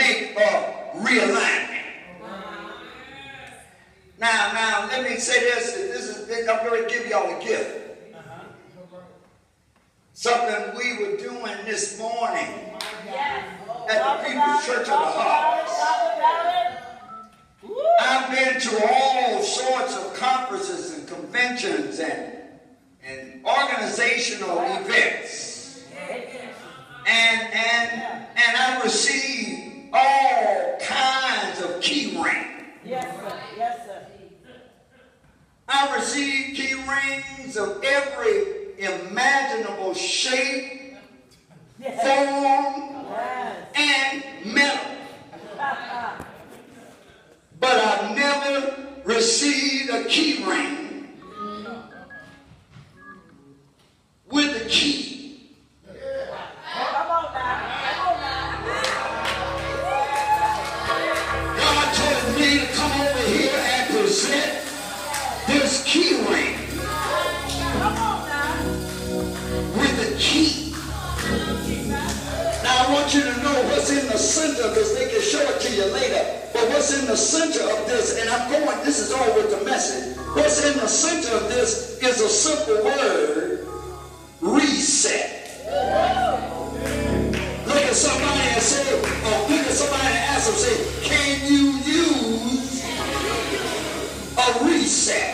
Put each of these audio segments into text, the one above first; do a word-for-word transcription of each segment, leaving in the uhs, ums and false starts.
make a realignment. Now, now, let me say this. This is, I'm going to give y'all a gift. Something we were doing this morning at the People's Church of the Harvest. I've been to all sorts of conferences and conventions and, and organizational events. And, and, and I received all kinds of key rings. Yes, sir. Yes, sir. I received key rings of every imaginable shape, yes, form, yes, and metal. But I've never received a key ring with the key. Come on now. Come on now. God told me to come over here and present this key ring with the key. Now I want you to know what's in the center, because they can show it to you later. But what's in the center of this, and I'm going, this is all with the message. What's in the center of this is a simple word: reset. Look at somebody and say, or look at somebody and ask them, say, can you use a reset?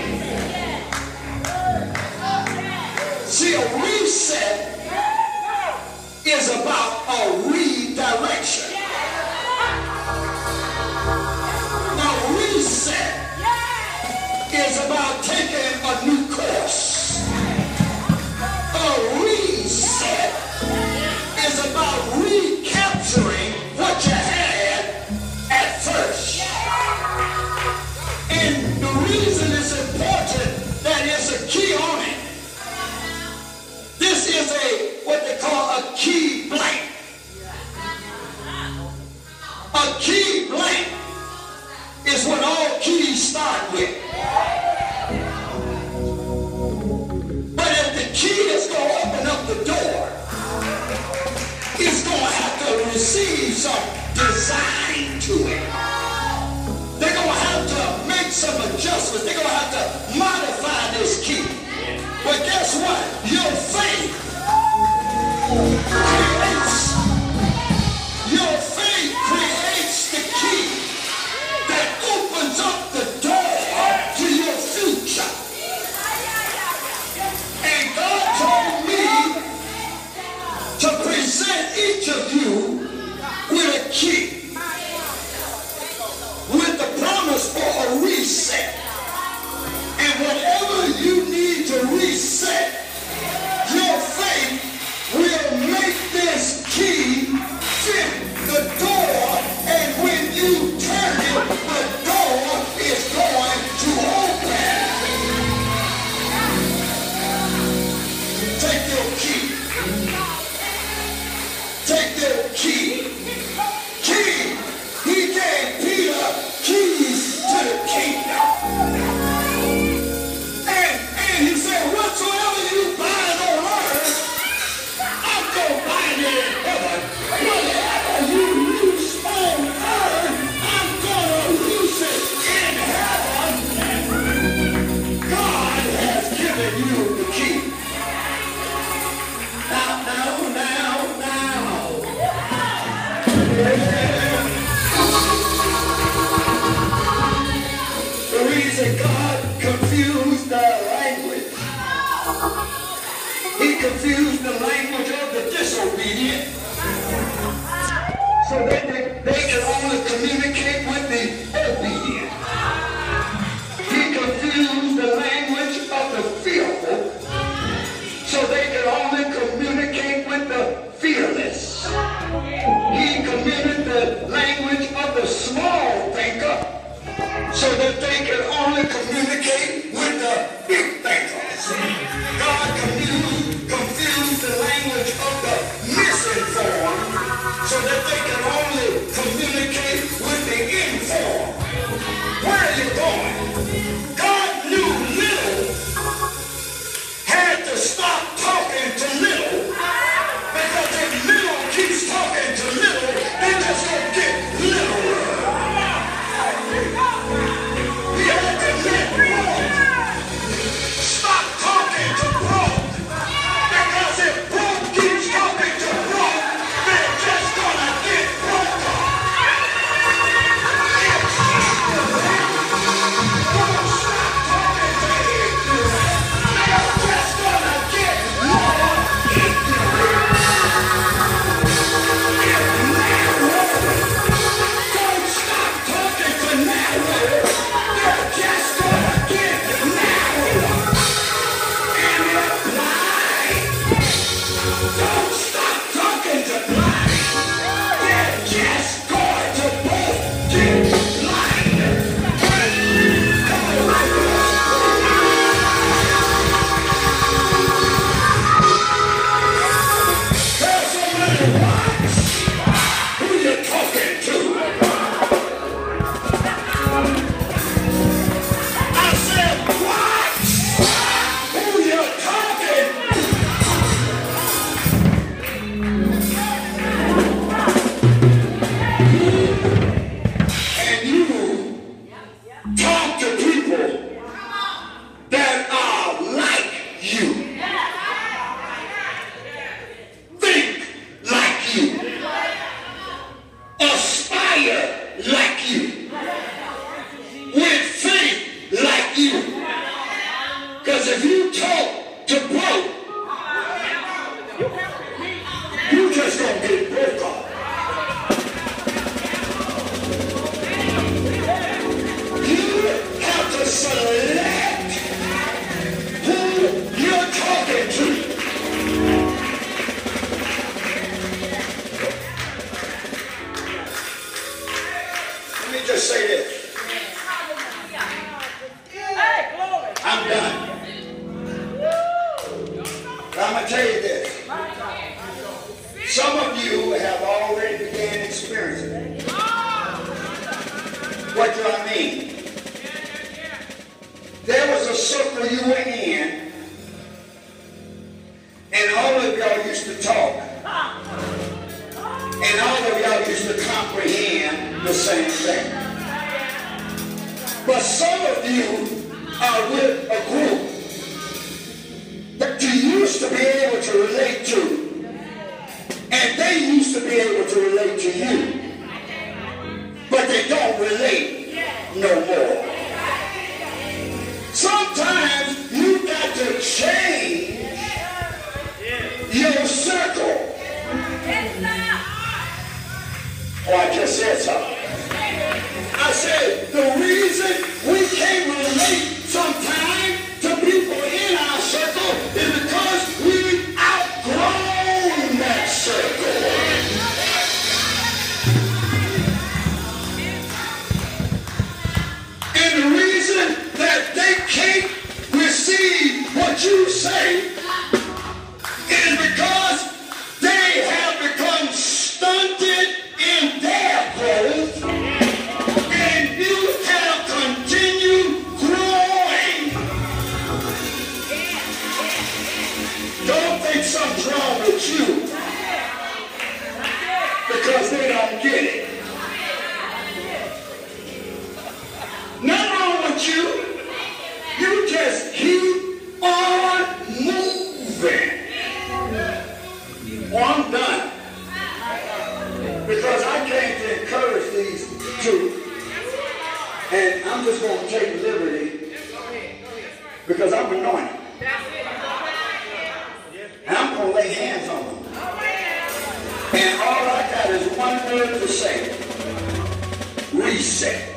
See, a reset is about a redirection. Now, reset is about taking a new course. A reset is about recapturing what you had at first. And the reason it's important that it's a key on it. This is a, what they call a key blank. A key blank is what all keys start with. But if the key is going to open up the door, it's going to have to receive some design to it. They're going to have to make some adjustments. They're going to have to modify this key. But guess what? Your faith creates, your faith creates the key that opens up the door to your future. And God told me to present each of you with a key, with the promise for a reset. And whatever you need to reset, your faith will make this key fit the door, and when you turn it, the door is going to open. Take your key. Take your key. Key. He gave Peter keys to the kingdom. He said, whatsoever you bind on earth, I'm going to bind it in heaven. Whatever you loose on earth, I'm going to loose it in heaven. God has given you the key. Now, now, now, now. The reason God confused the language, He confused the language of the disobedient, so that they, they can only communicate with the obedient. He confused the language of the fearful, so they can only communicate with the fearless. He commuted the language of the small thinker, so that they can only communicate with the big thinkers. God confused, confused the language of the misinformed, so that they can only communicate with the informed. Where are you going? God knew little had to stop talking to little, because if little keeps talking to little, they're just going to get I'm going to tell you this. Some of you have already began experiencing it. What do I mean? There was a circle you were in, and all of y'all used to talk. And all of y'all used to comprehend the same thing. But some of you are with a group that you used to be able to relate to, and they used to be able to relate to you, but they don't relate no more. Sometimes you got to change your circle. Oh, I just said something. I said the reason we can't relate sometimes to people in our circle is because we've outgrown that circle. And the reason that they can't receive what you say is because they have become stunted in their growth, and you have continued growing. Don't think something's wrong with you because they don't get it. Nothing wrong with you. You just keep on moving. Well, I'm done. Because I came to encourage these two. And I'm just going to take liberty because I'm anointed. And I'm going to lay hands on them. And all I got is one word to say. Reset.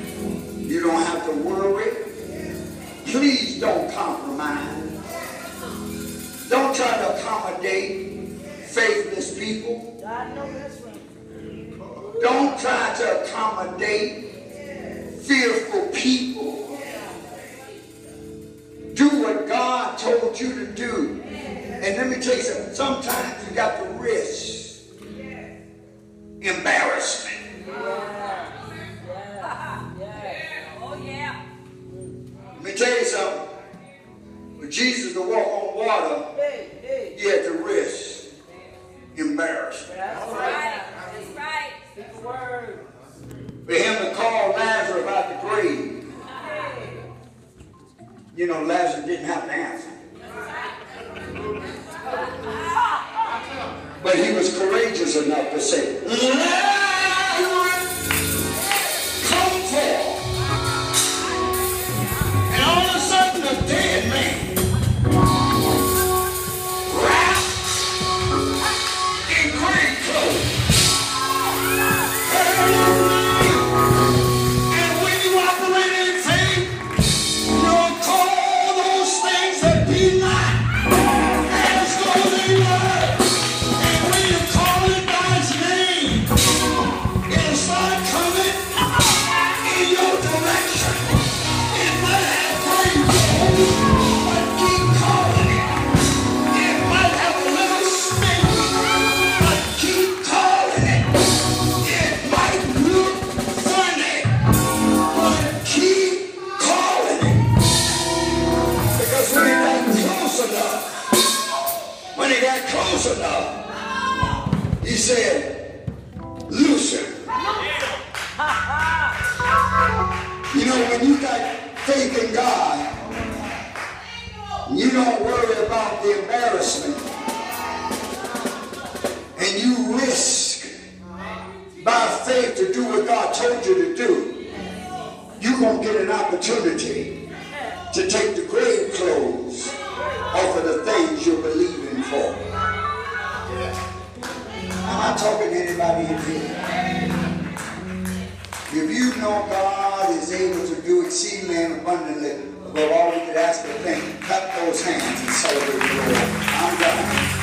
Please don't compromise. accommodate faithless people. God knows that's right. Don't try to accommodate fearful people. Do what God told you to do. And let me tell you something. Sometimes you got to risk embarrassment. Yeah. Yeah. Yeah. Oh, yeah. Let me tell you something. For Jesus to walk on water, Hey, hey. he had to risk embarrassment. That's right. That's right. Speak the word. For him to call Lazarus out the grave, Hey. you know, Lazarus didn't have an answer. But he was courageous enough to say, Lazarus, come forth. And all of a sudden, a dead man, wrapped in grave clothes, and when you operate in faith, you'll call those things that be not as though they were. And when you call it by its name, it'll start coming in your direction. It might have grave clothes, but keep calling it. It might have a little stink, but keep calling it. It might look funny, but keep calling it. Because when it got close enough, when it got close enough, he said, loose him. You know, when you got faith in God, you don't worry about the embarrassment. And you risk by faith to do what God told you to do. You're going to get an opportunity to take the grave clothes off of the things you're believing for. Am I talking to anybody in here? If you know God is able to do exceedingly and abundantly above all we could ask or think, clap those hands and celebrate the Lord. I'm done.